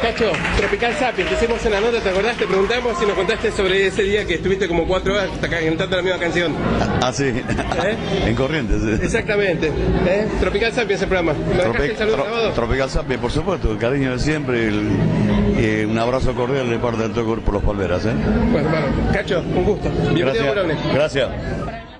Cacho, Tropical Sapiens, te hicimos una nota, ¿te acordás? Te preguntamos y nos contaste sobre ese día que estuviste como 4 horas cantando la misma canción. Ah, sí. En Corrientes, sí. Exactamente. Tropical Sapiens el programa. ¿Me dejaste el saludo grabado? Tropical Sapiens, por supuesto, el cariño de siempre, un abrazo cordial de parte del todo Grupo Los Palmeras. Bueno, hermano, Cacho, un gusto. Bienvenido a Bolones. Gracias.